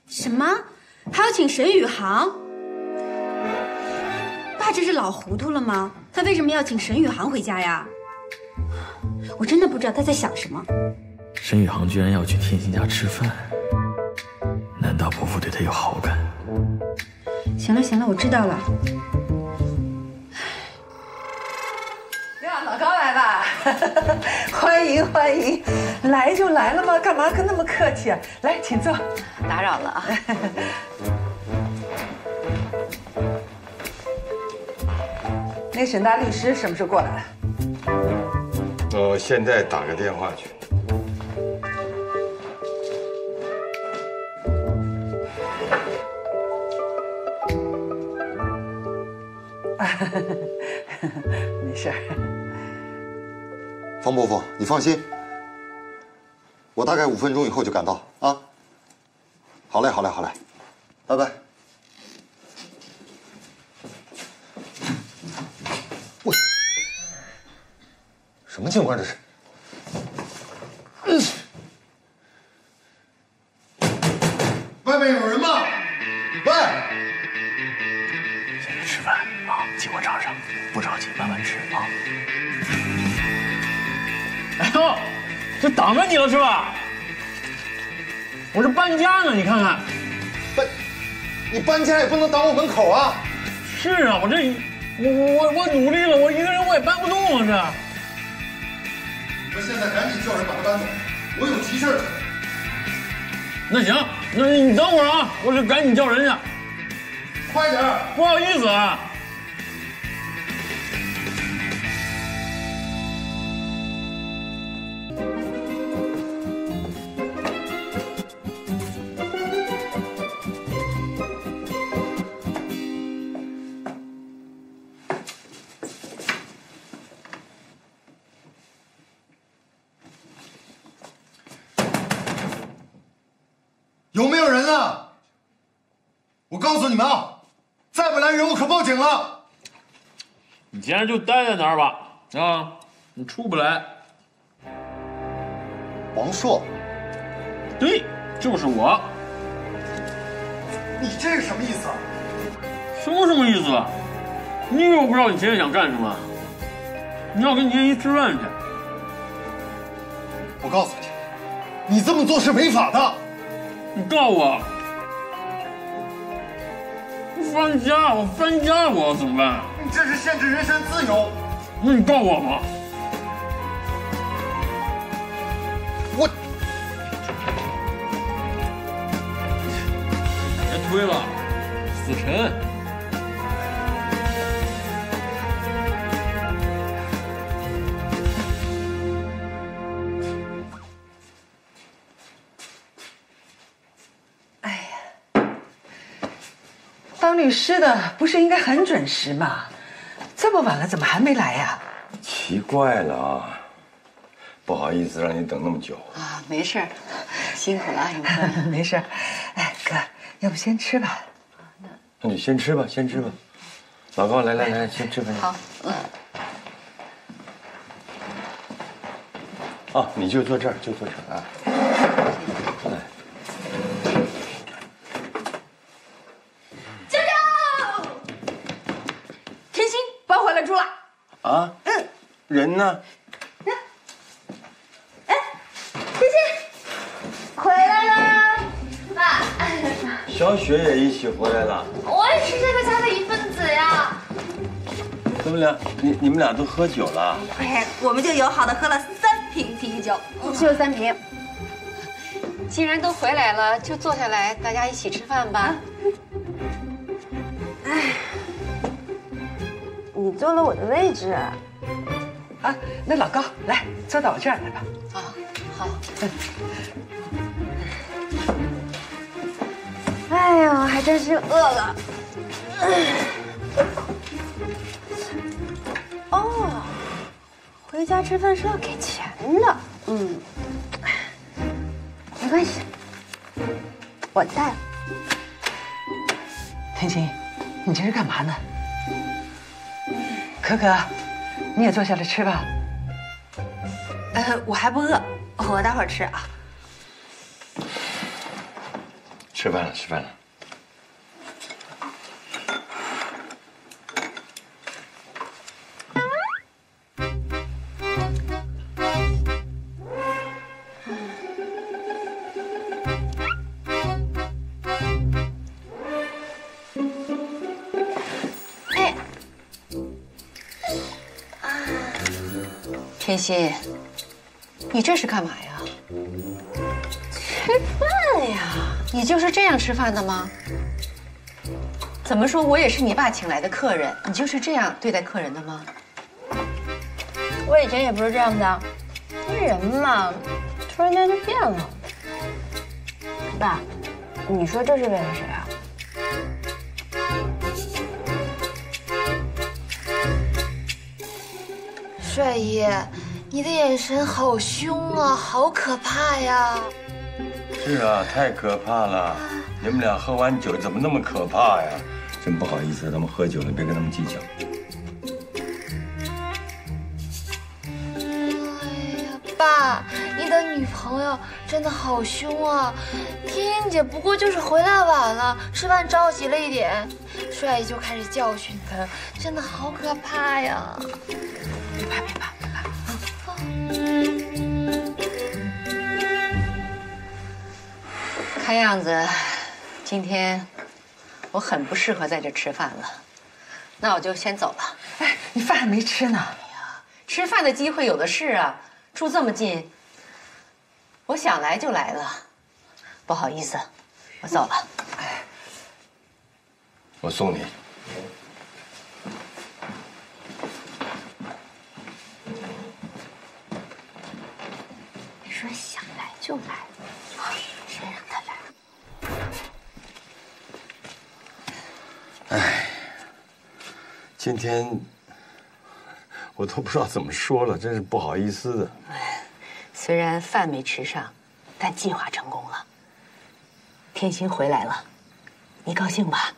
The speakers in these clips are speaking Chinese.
什么？还要请沈宇航？爸这是老糊涂了吗？他为什么要请沈宇航回家呀？我真的不知道他在想什么。 沈宇航居然要去天心家吃饭，难道伯父对他有好感？ 行了行了，我知道了。 呀，老高来了，欢迎欢迎，来就来了嘛，干嘛跟那么客气啊？来，请坐。 打扰了啊。 那沈大律师什么时候过来？ 我现在打个电话去。 没事儿。 方伯父，你放心，我大概5分钟以后就赶到啊。好嘞，好嘞，好嘞，拜拜。喂，什么情况这是？外面有人吗？喂！ 先去吃饭啊，记我账上，不着急，慢慢吃啊。哎呦，这挡着你了是吧？我这搬家呢，你看看。 你搬家也不能挡我门口啊！ 是啊，我努力了，我一个人我也搬不动啊那现在赶紧叫人把他搬走，我有急事。 那行，那你等会儿啊，我就赶紧叫人去。 快点！ 不好意思啊。 有没有人啊？我告诉你们啊，再不来人我可报警了。 你今天就待在那儿吧，啊，你出不来。 王硕， 对，就是我。 你这是什么意思啊？ 什么意思啊？你以为我不知道你今天想干什么？你要跟年一吃饭去。 我告诉你，你这么做是违法的。 你告我！我搬家，我怎么办？ 你这是限制人身自由。 那你告我吗？ 我别推了，死沉。 当律师的不是应该很准时吗？这么晚了怎么还没来呀？ 奇怪了啊，不好意思让你等那么久啊，没事儿，辛苦了啊，永坤。 没事儿。哎，哥，要不先吃吧？ 那你先吃吧，先吃吧。老高，来，先吃饭。 好， 啊，你就坐这儿啊。来。 甜心搬回来住了。 啊？人呢？ 甜心回来了，爸。 小雪也一起回来了。 我也是这个家的一份子呀。 你们俩都喝酒了？ 哎，我们就友好的喝了3瓶啤酒，只有3瓶。 既然都回来了，就坐下来，大家一起吃饭吧。 哎，你坐了我的位置。 啊，那老高，来坐到我这儿来吧。 啊，好。 哎呦，还真是饿了。哦，回家吃饭是要给钱的。没关系，我带。 甜心，你这是干嘛呢？可可，你也坐下来吃吧。 我还不饿，我待会儿吃啊。 吃饭了，吃饭了。 天心，你这是干嘛呀？ 吃饭呀？ 你就是这样吃饭的吗？怎么说我也是你爸请来的客人，你就是这样对待客人的吗？ 我以前也不是这样的，这人嘛，突然间就变了。爸，你说这是为了谁啊？ 帅爷，你的眼神好凶啊，好可怕呀！ 是啊，太可怕了！你们俩喝完酒怎么那么可怕呀？真不好意思，他们喝酒了，别跟他们计较。 哎呀，爸，你的女朋友真的好凶啊！天英姐不过就是回来晚了，吃饭着急了一点，帅爷就开始教训她，真的好可怕呀！ 别怕，别怕，别怕啊！看样子，今天我很不适合在这吃饭了，那我就先走了。 哎，你饭还没吃呢。 吃饭的机会有的是啊，住这么近，我想来就来了。不好意思，我走了。 哎， 我送你。 你说想来就来，谁让他来？ 哎，今天我都不知道怎么说了，真是不好意思的。 虽然饭没吃上，但计划成功了。天心回来了，你高兴吧？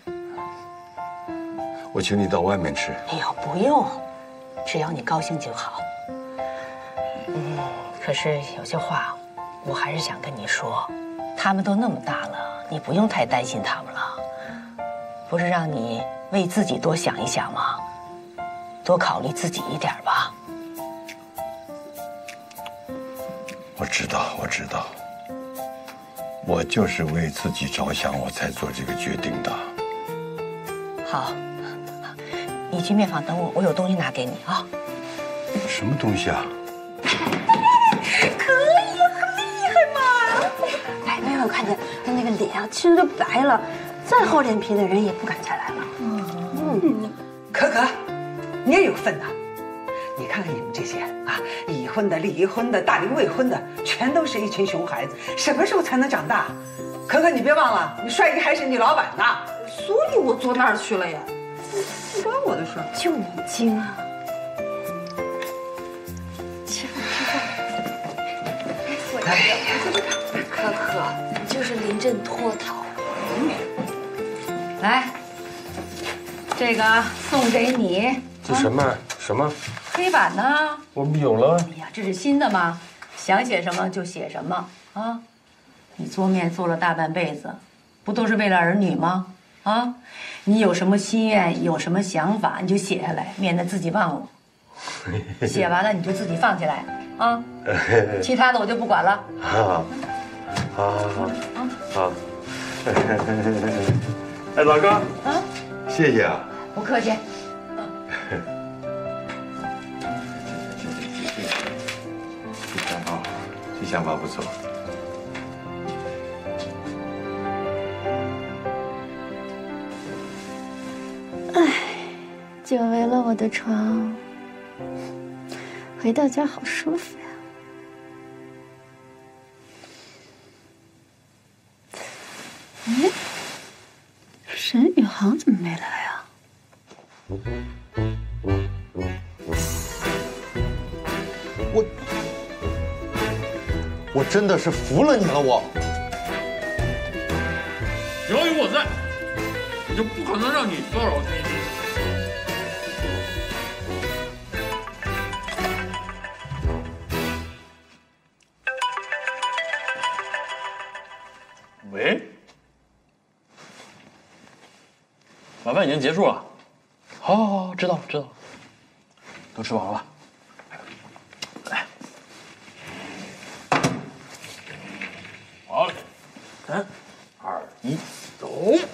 我请你到外面吃。 哎呦，不用，只要你高兴就好。可是有些话，我还是想跟你说。他们都那么大了，你不用太担心他们了。不是让你为自己多想一想吗？多考虑自己一点吧。 我知道，我知道，我就是为自己着想，我才做这个决定的。 好，你去面坊等我，我有东西拿给你啊。 什么东西啊？ 可以，很厉害嘛！哎，没有看见他那个脸啊，其实都白了，再厚脸皮的人也不敢再来了。 可可，你也有份呐！你看看你们这些啊，已婚的、离婚的、大龄未婚的，全都是一群熊孩子，什么时候才能长大？可可，你别忘了，你帅姨还是你老板呢。 所以我坐那儿去了呀， 不关我的事。 就你精啊！ 可可，你就是临阵脱逃。 来，这个送给你。 这什么什么？ 黑板呢？ 我们有了。 哎呀，这是新的吗？想写什么就写什么啊！你做面做了大半辈子，不都是为了儿女吗？啊，你有什么心愿，有什么想法，你就写下来，免得自己忘了。写完了你就自己放起来啊，其他的我就不管了。 好，好。哎，老哥， 啊， 谢谢啊。 不客气。 这想法不错。 久违了我的床，回到家好舒服呀。哎，沈宇航怎么没来啊？ 我真的是服了你了，我。 只要有我在，我就不可能让你骚扰天心。喂， 晚饭已经结束了。好，知道了。都吃饱了吧？来，好嘞，3、2、1，走。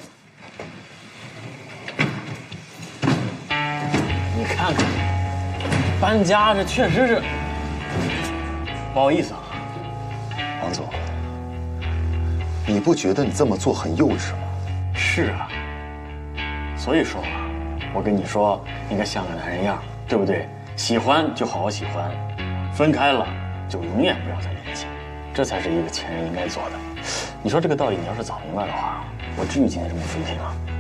你看看，搬家这确实是不好意思啊， 王总，你不觉得你这么做很幼稚吗？ 是啊，所以说嘛，我跟你说，应该像个男人样，对不对？喜欢就好好喜欢，分开了就永远不要再联系，这才是一个前人应该做的。你说这个道理，你要是早明白的话，我至于今天这么生气吗？